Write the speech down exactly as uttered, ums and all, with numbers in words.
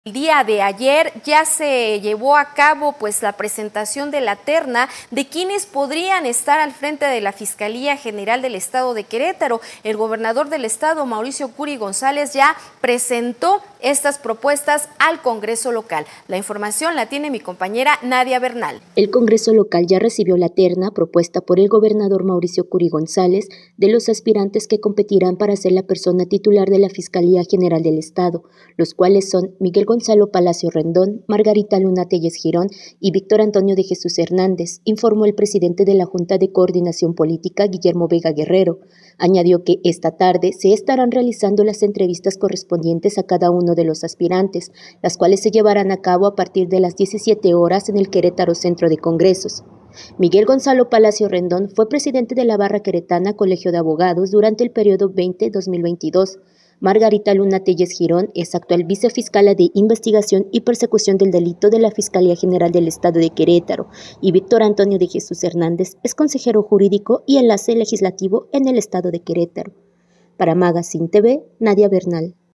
El día de ayer ya se llevó a cabo pues la presentación de la terna de quienes podrían estar al frente de la Fiscalía General del Estado de Querétaro. El gobernador del estado, Mauricio Curi González, ya presentó estas propuestas al Congreso local. La información la tiene mi compañera Nadia Bernal. El Congreso local ya recibió la terna propuesta por el gobernador Mauricio Curi González de los aspirantes que competirán para ser la persona titular de la Fiscalía General del Estado, los cuales son Miguel Gonzalo Palacio Rendón, Margarita Luna Telles Girón y Víctor Antonio de Jesús Hernández, informó el presidente de la Junta de Coordinación Política, Guillermo Vega Guerrero. Añadió que esta tarde se estarán realizando las entrevistas correspondientes a cada uno de los aspirantes, las cuales se llevarán a cabo a partir de las diecisiete horas en el Querétaro Centro de Congresos. Miguel Gonzalo Palacio Rendón fue presidente de la Barra Queretana Colegio de Abogados durante el periodo veinte a dos mil veintidós. Margarita Luna Telles Girón es actual vicefiscala de Investigación y Persecución del Delito de la Fiscalía General del Estado de Querétaro y Víctor Antonio de Jesús Hernández es consejero jurídico y enlace legislativo en el Estado de Querétaro. Para Magazine T V, Nadia Bernal.